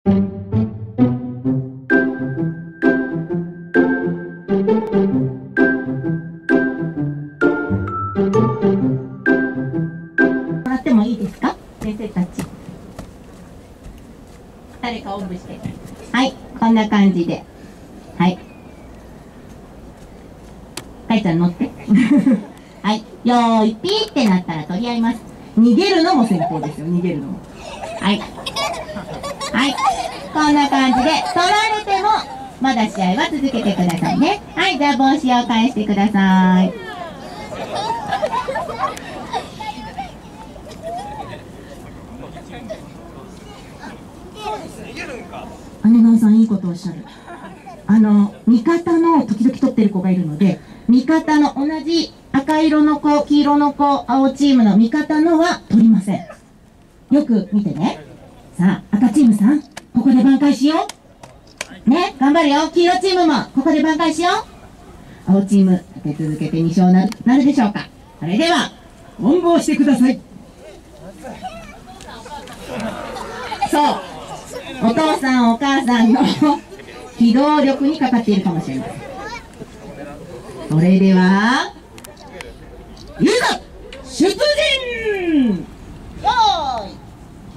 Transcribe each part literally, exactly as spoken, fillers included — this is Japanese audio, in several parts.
もらってもいいですか、先生たち。誰かおんぶして。はい、こんな感じで。はい。かいちゃん乗って。はい、よーい、ピーってなったら取り合います。逃げるのも先行ですよ、逃げるのも。はい。はい。こんな感じで、取られても、まだ試合は続けてくださいね。はい、じゃあ帽子を返してください。姉川さん、いいことをおっしゃる。あの、味方の時々取ってる子がいるので、味方の同じ赤色の子、黄色の子、青チームの味方のは取りません。よく見てね。さあ、赤チームさん、ここで挽回しよう。ね、頑張るよ。黄色チームも、ここで挽回しよう。青チーム、立て続けてに勝なる、なるでしょうか。それでは、おんぶをしてください。そう。お父さん、お母さんの機動力にかかっているかもしれません。それでは、いざ出陣。よーい。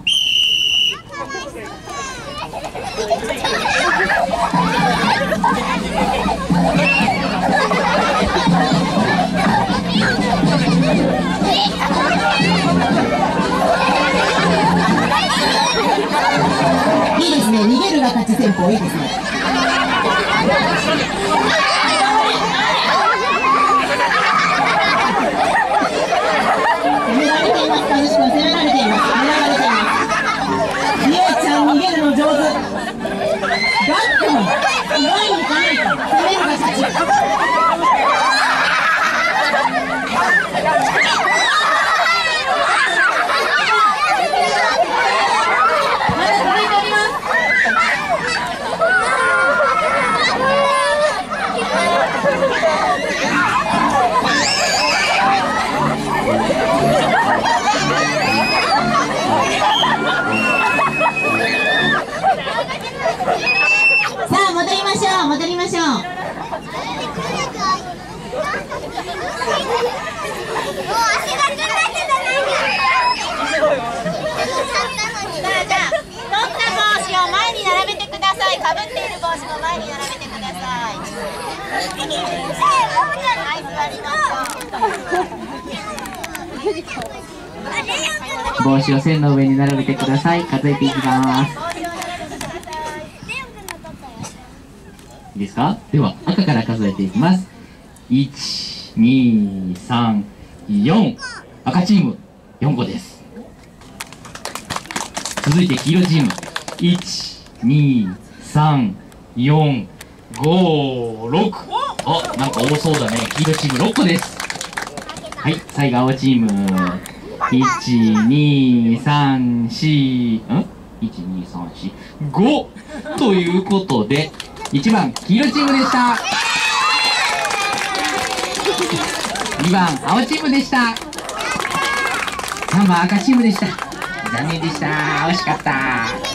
いいですね、逃げるが勝ち戦法いいですね。攻められています、楽しく攻められています、狙われています。りえちゃん逃げるの上手。ガッと前に行かないと攻めるが勝ち。さあ戻りましょう、戻りましょう。もう足がつんだけじゃないよ。さあ、じゃあ取った帽子を前に並べてください。かぶっている帽子も前に並べてください。はい、座りましょう。 帽子を線の上に並べてください。数えていきます。いいですか？では赤から数えていきます。いち、に、さん、よん。赤チームよんこです。続いて黄色チーム。いち、に、さん、よん、ご、ろく。あ、なんか多そうだね。黄色チームろっこです。はい、最後青チーム。いち、に、さん、よん、ん ?いち、に、さん、よん、ご ということで、いちばん黄色チームでした。にばん青チームでした。さんばん赤チームでした。残念でした。惜しかった。